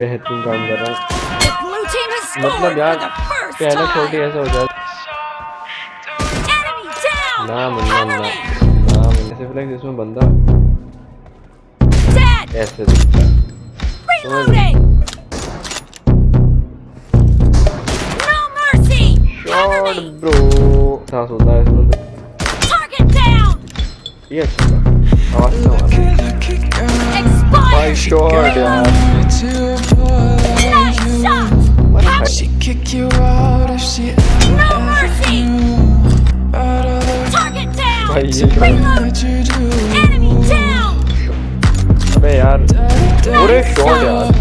बेहतरीन काम कर रहा हूँ। The blue team has scored मतलब for यार the first पहला छोटी time. ऐसा हो जाए Enemy down. ना मुन्ना Cover ना me. ना मुन्ना फ्लेक्स इसमें बंदा Dead. ऐसे दिखता है। Reloading. No mercy. Cover shot me. Bro सांस होता है इसमें तो Target down. ये अच्छा था आवाज से मारा भाई Expired. शॉट यार Nice shot. मत Cover. भाई She kick you out if she No mercy. out of the Target down. भाई ये shot Reload. what you do. Enemy down. अबे यार पूरे शॉट यार